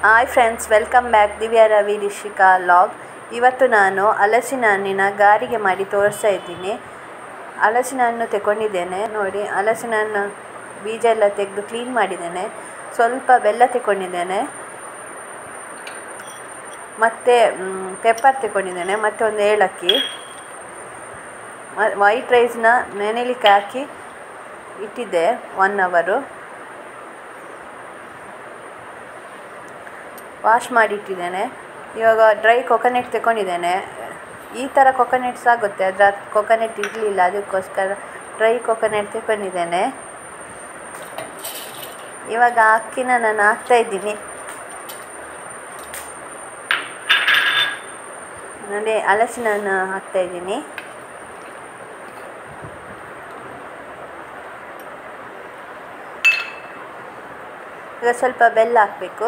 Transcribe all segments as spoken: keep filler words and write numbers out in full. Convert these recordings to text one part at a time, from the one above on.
Hi friends, welcome back. Divya Ravi Rishika log. ಇವತ್ತು ನಾನು ಹಲಸಿನ ಹಣ್ಣಿನ ಗಾರಿಗೆ ಮಾಡಿ ತೋರಿಸ್ತಾ ಇದ್ದೀನಿ. ಹಲಸಿನ ಹಣ್ಣು ತಗೊಂಡಿದ್ದೇನೆ ನೋಡಿ. ಹಲಸಿನ ಹಣ್ಣು ಬೀಜ ಎಲ್ಲ ತೆಗೆದು ಕ್ಲೀನ್ ಮಾಡಿದ್ದೇನೆ. ಸ್ವಲ್ಪ ಬೆಲ್ಲ ತಗೊಂಡಿದ್ದೇನೆ, ಮತ್ತು ಪೆಪ್ಪರ್ ತಗೊಂಡಿದ್ದೇನೆ, ಮತ್ತು ಒಂದು ಏಲಕ್ಕಿ. ವೈಟ್ ರೈಸ್ನ ನೆನೆಲಿಕ್ಕೆ ಹಾಕಿ ಇಟ್ಟಿದ್ದೆ ಒನ್ ಅವರು. ವಾಶ್ ಮಾಡಿಟ್ಟಿದ್ದೇನೆ. ಇವಾಗ ಡ್ರೈ ಕೊಕೊನೆಟ್ ತಗೊಂಡಿದ್ದೇನೆ. ಈ ಥರ ಕೊಕೊನೆಟ್ಸ್ ಆಗುತ್ತೆ, ಅದರ ಕೊಕೊನೆಟ್ ಇರಲಿಲ್ಲ, ಅದಕ್ಕೋಸ್ಕರ ಡ್ರೈ ಕೊಕೊನೆಟ್ ತಗೊಂಡಿದ್ದೇನೆ. ಇವಾಗ ಅಕ್ಕಿನ ನಾನು ಹಾಕ್ತಾಯಿದ್ದೀನಿ ನೋಡಿ. ಹಲಸಿನ ಹಣ್ಣು ಹಾಕ್ತಾಯಿದ್ದೀನಿ. ಈಗ ಸ್ವಲ್ಪ ಬೆಲ್ಲ ಹಾಕಬೇಕು.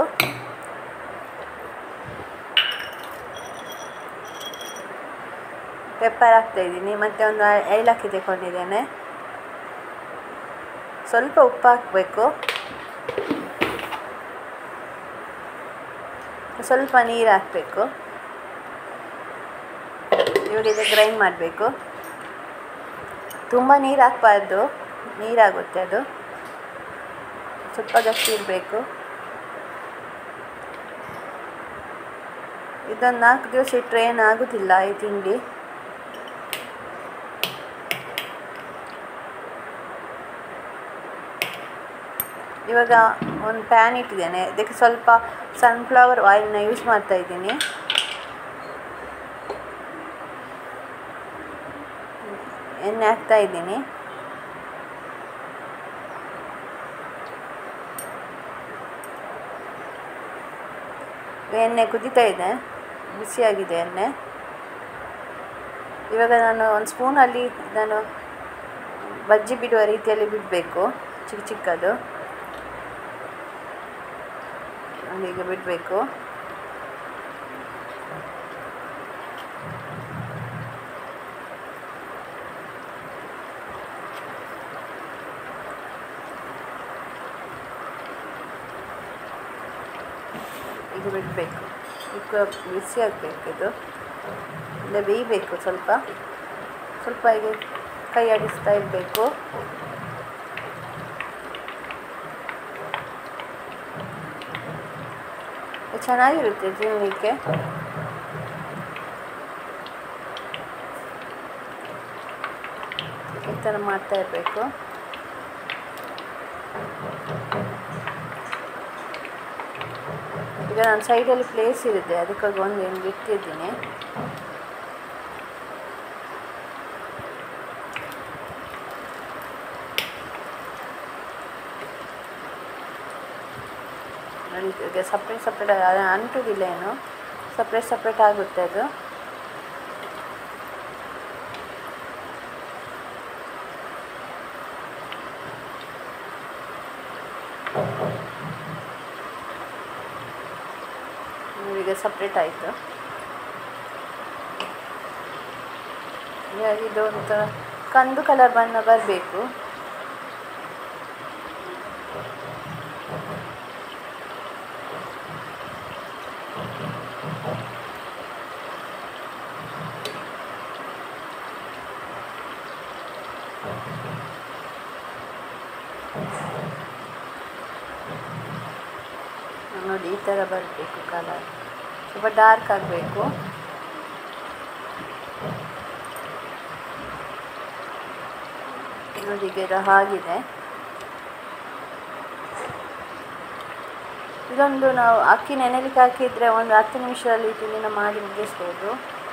ಪೆಪ್ಪರ್ ಹಾಕ್ತಾಯಿದ್ದೀನಿ, ಮತ್ತು ಒಂದು ಏಲಕ್ಕಿ ತಗೊಂಡಿದ್ದೇನೆ. ಸ್ವಲ್ಪ ಉಪ್ಪು ಹಾಕಬೇಕು, ಸ್ವಲ್ಪ ನೀರು ಹಾಕಬೇಕು. ಇವಾಗ ಇದು ಗ್ರೈಂಡ್ ಮಾಡಬೇಕು. ತುಂಬ ನೀರು ಹಾಕಬಾರ್ದು, ನೀರಾಗುತ್ತೆ ಅದು. ಸ್ವಲ್ಪ ಗಟ್ಟಿ ಇರಬೇಕು. ಇದೊಂದು ನಾಲ್ಕು ದಿವಸ ಇಟ್ಟರೆ ಏನಾಗೋದಿಲ್ಲ ಈ ತಿಂಡಿ. ಇವಾಗ ಒಂದು ಪ್ಯಾನ್ ಇಟ್ಟಿದ್ದೇನೆ, ಇದಕ್ಕೆ ಸ್ವಲ್ಪ ಸನ್ಫ್ಲವರ್ ಆಯಿಲ್ನ ಯೂಸ್ ಮಾಡ್ತಾಯಿದ್ದೀನಿ. ಎಣ್ಣೆ ಹಾಕ್ತಾಯಿದ್ದೀನಿ. ಎಣ್ಣೆ ಕುದೀತಾ ಇದೆ, ಬಿಸಿಯಾಗಿದೆ ಎಣ್ಣೆ. ಇವಾಗ ನಾನು ಒಂದು ಸ್ಪೂನಲ್ಲಿ ನಾನು ಬಜ್ಜಿ ಬಿಡುವ ರೀತಿಯಲ್ಲಿ ಬಿಡಬೇಕು, ಚಿಕ್ಕ ಚಿಕ್ಕದು ಹೀಗೆ ಬಿಡಬೇಕು. ಇದು ಬಿಡಬೇಕು, ಈಗ ಬಿಸಿ ಆಗಬೇಕು. ಇದು ಇಲ್ಲ ಬೇಯಬೇಕು. ಸ್ವಲ್ಪ ಸ್ವಲ್ಪ ಹೀಗೆ ಕೈ ಆಡಿಸ್ತಾ ಇರಬೇಕು. ಚೆನ್ನಾಗಿರುತ್ತೆ ತಿನ್ನಲಿಕ್ಕೆ. ಈ ಥರ ಮಾಡ್ತಾ ಇರಬೇಕು. ಈಗ ನಾನು ಸೈಡಲ್ಲಿ ಪ್ಲೇಸ್ ಇರುತ್ತೆ, ಅದಕ್ಕಾಗಿ ಒಂದು ಏನು ಬಿಟ್ಟಿದ್ದೀನಿ. ನೋಡಿ, ಈಗ ಸಪ್ರೇಟ್ ಸಪ್ರೇಟ್ ಅಂಟುವುದಿಲ್ಲ, ಏನು ಸಪ್ರೇಟ್ ಸಪ್ರೇಟ್ ಆಗುತ್ತೆ ಅದು. ಈಗ ಸಪ್ರೇಟ್ ಆಯಿತು. ಇದು ಒಂಥರ ಕಂದು ಕಲರ್ ಬಣ್ಣ ಬರಬೇಕು. ನೋಡಿ, ಈ ಥರ ಬರಬೇಕು ಕಲರ್. ಸ್ವಲ್ಪ ಡಾರ್ಕ್ ಆಗಬೇಕು. ನೋಡಿ, ಈಗ ಇದು ಆಗಿದೆ. ಇದೊಂದು ನಾವು ಅಕ್ಕಿ ನೆನೆಲಿಕ್ಕೆ ಹಾಕಿದರೆ ಒಂದು ಹತ್ತು ನಿಮಿಷದಲ್ಲಿ ತಿಂಡಿನ ಮಾಡಿ ಮುಗಿಸ್ಬೋದು.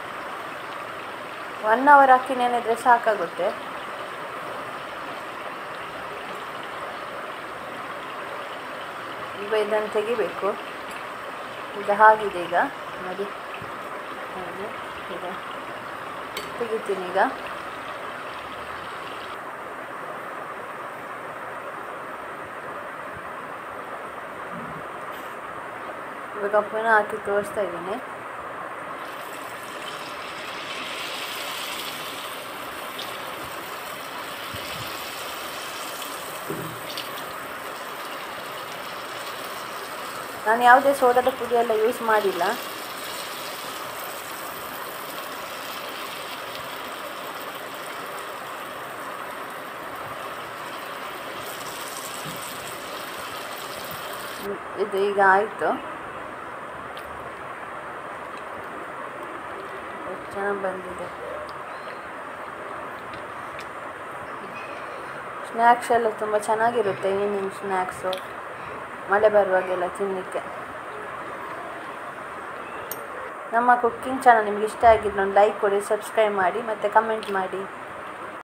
ಒನ್ ಅವರ್ ಅಕ್ಕಿ ನೆನೆದರೆ ಸಾಕಾಗುತ್ತೆ. ಈಗ ಇದನ್ನು ತೆಗಿಬೇಕು. ಇದು ಆಗಿದೆ ಈಗ ನೋಡಿ. ಈಗ ತೆಗಿತೀನಿ. ಈಗ ಇವಾಗ ಪುನಃ ಹಾಕಿ ತೋರಿಸ್ತಾ ಇದ್ದೀನಿ. ನಾನು ಯಾವುದೇ ಸೋಡಾದ ಪುಡಿ ಎಲ್ಲ ಯೂಸ್ ಮಾಡಿಲ್ಲ. ಇದು ಈಗ ಆಯಿತು. ಚೆನ್ನಾಗಿ ಬಂದಿದೆ. ಸ್ನ್ಯಾಕ್ಸ್ ಎಲ್ಲ ತುಂಬ ಚೆನ್ನಾಗಿರುತ್ತೆ. ಈವ್ನಿಂಗ್ ಸ್ನ್ಯಾಕ್ಸು ಮಳೆ ಬರುವಾಗೆಲ್ಲ ತಿನ್ನಲಿಕ್ಕೆ. ನಮ್ಮ ಕುಕ್ಕಿಂಗ್ ಚಾನಲ್ ನಿಮ್ಗೆ ಇಷ್ಟ ಆಗಿದ್ರೆ ಒಂದು ಲೈಕ್ ಕೊಡಿ, ಸಬ್ಸ್ಕ್ರೈಬ್ ಮಾಡಿ ಮತ್ತು ಕಮೆಂಟ್ ಮಾಡಿ.